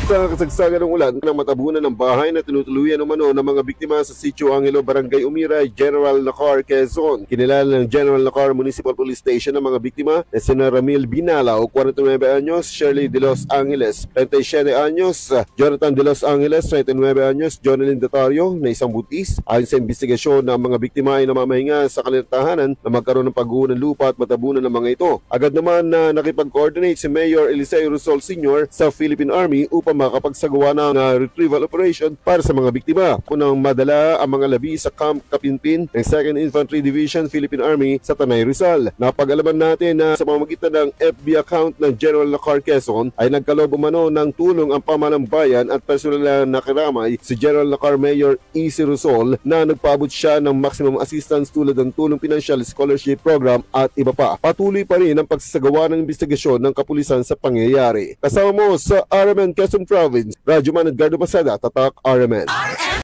Sa kasagsagan ng ulan ng matabunan ng bahay na tinutuluyan umano ng mga biktima sa Sitio Angelo, Barangay Umiray, General Nacar, Quezon. Kinilala ng General Nacar Municipal Police Station ng mga biktima na sina Ramil Binalao, 49 anyos, Shirley De Los Angeles, 37 anyos, Jonathan De Los Angeles, 39 anyos, Jonelyn Datario, na isang butis. Ayon sa investigasyon ng mga biktima ay namamahinga sa kanilang tahanan na magkaroon ng pagguho ng lupa at matabunan ng mga ito. Agad naman na nakipag-coordinate si Mayor Eliseo Rosol Sr. sa Philippine Army upang makapagsagawa ng retrieval operation para sa mga biktima. Unang madala ang mga labi sa Camp Kapinpin ng 2nd Infantry Division Philippine Army sa Tanay Rizal. Napag-alaman natin na sa pamamagitan ng FB account ng General Nacar Quezon ay nagkaloob umano ng tulong ang pamahalang bayan at personal na nakiramay si General Nacar Mayor E.C. Rosol na nagpaabot siya ng maximum assistance tulad ng tulong pinansyal, scholarship program at iba pa. Patuloy pa rin ang pagsasagawa ng investigasyon ng kapulisan sa pangyayari. Kasama mo sa RMN Quezon Province, Radyo Man Edgardo Pasada, Tatak RMN.